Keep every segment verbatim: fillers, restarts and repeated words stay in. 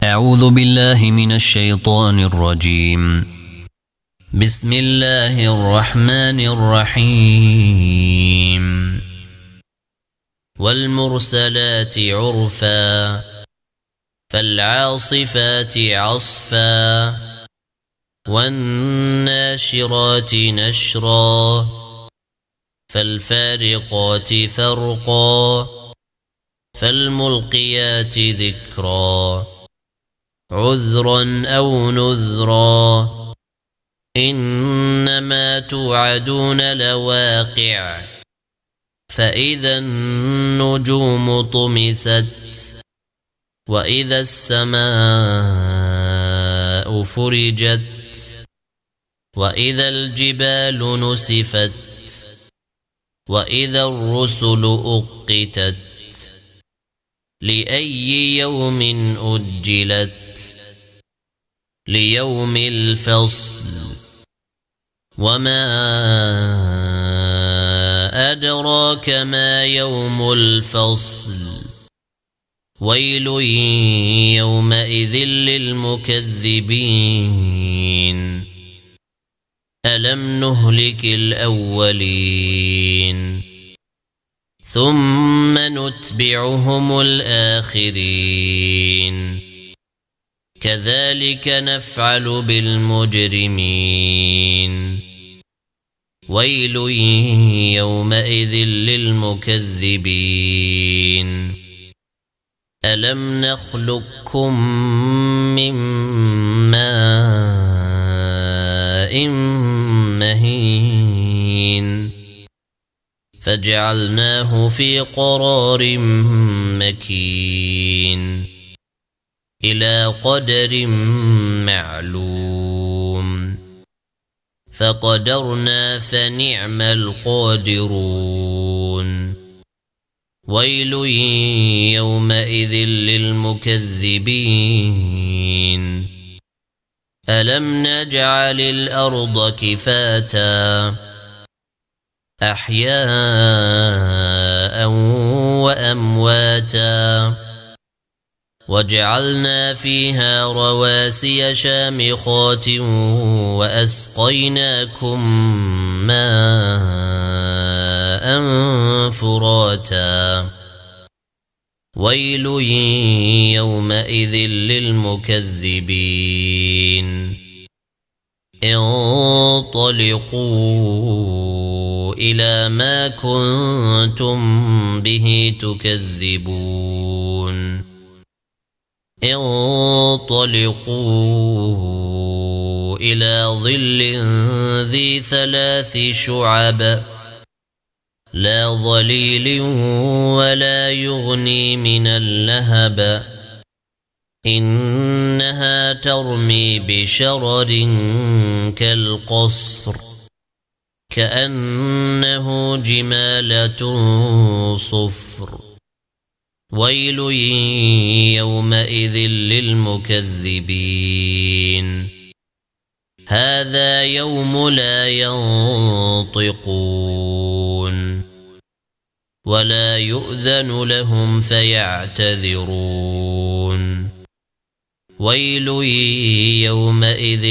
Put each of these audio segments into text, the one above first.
أعوذ بالله من الشيطان الرجيم. بسم الله الرحمن الرحيم. والمرسلات عرفا فالعاصفات عصفا والناشرات نشرا فالفارقات فرقا فالملقيات ذكرا عذرا أو نذرا إنما توعدون لواقع فإذا النجوم طمست وإذا السماء فرجت وإذا الجبال نسفت وإذا الرسل أقتت لأي يوم أجلت ليوم الفصل وما أدراك ما يوم الفصل ويل يومئذ للمكذبين ألم نهلك الأولين ثم نتبعهم الآخرين كذلك نفعل بالمجرمين ويل يومئذ للمكذبين ألم نخلقكم من ماء مهين فجعلناه في قرار مكين إلى قدر معلوم فقدرنا فنعم القادرون ويل يومئذ للمكذبين ألم نجعل الأرض كفاتا أحياء وأمواتا وجعلنا فيها رواسي شامخات وأسقيناكم ماء فراتا ويل يومئذ للمكذبين انطلقوا إلى ما كنتم به تكذبون انطلقوا إلى ظل ذي ثلاث شعب لا ظليل ولا يغني من اللهب إنها ترمي بشرر كالقصر كأنه جمالة صفر ويل يومئذ للمكذبين هذا يوم لا ينطقون ولا يؤذن لهم فيعتذرون ويل يومئذ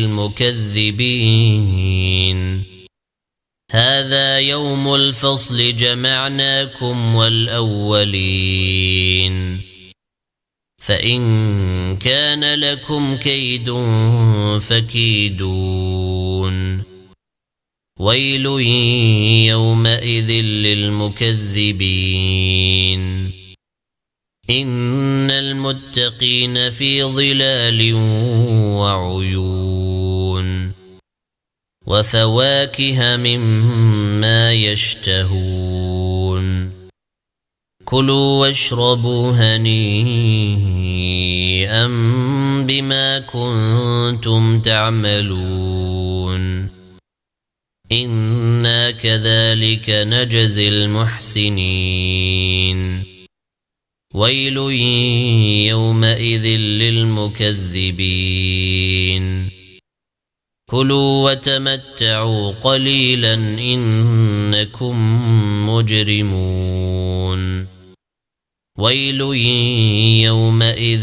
للمكذبين هذا يوم الفصل جمعناكم والأولين فإن كان لكم كيد فكيدون ويل يومئذ للمكذبين إن المتقين في ظلال وعيون وفواكه مما يشتهون كلوا واشربوا هنيئا بما كنتم تعملون إنا كذلك نجزي المحسنين ويل يومئذ للمكذبين كلوا وتمتعوا قليلا إنكم مجرمون ويل يومئذ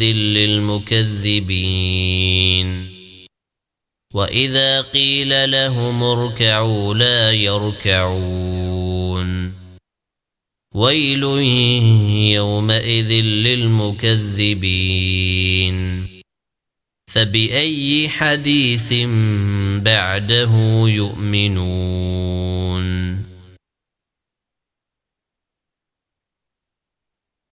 للمكذبين وإذا قيل لهم اركعوا لا يركعون ويل يومئذ للمكذبين فبأي حديث بعده يؤمنون